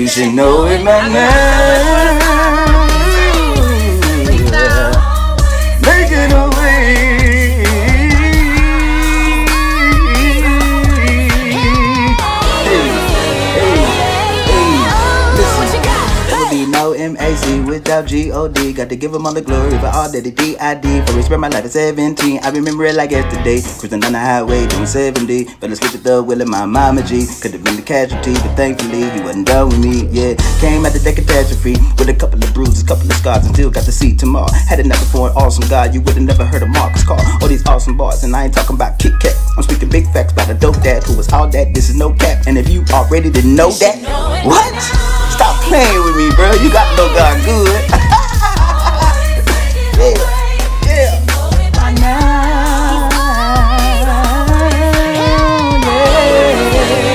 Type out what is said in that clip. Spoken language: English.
You should know it, my man. Make it away. No MAC without G-O-D. Got to give him all the glory for all that he did. For he spent my life at 17. I remember it like yesterday. Cruising down the highway doing 70. Fell asleep at the wheel of my mama G. Could have been the casualty, but thankfully he wasn't done with me. Yeah, came out the day catastrophe with a couple of bruises, couple of scars, and still got to see tomorrow. Had it never for an awesome guy, you would have never heard of Marcus call all these awesome bars. And I ain't talking about Kit Kat. I'm speaking big facts about a dope dad who was all that. This is no cap. And if you already didn't know that, what? Stop playing with me, bro. You got to know God good. Yeah.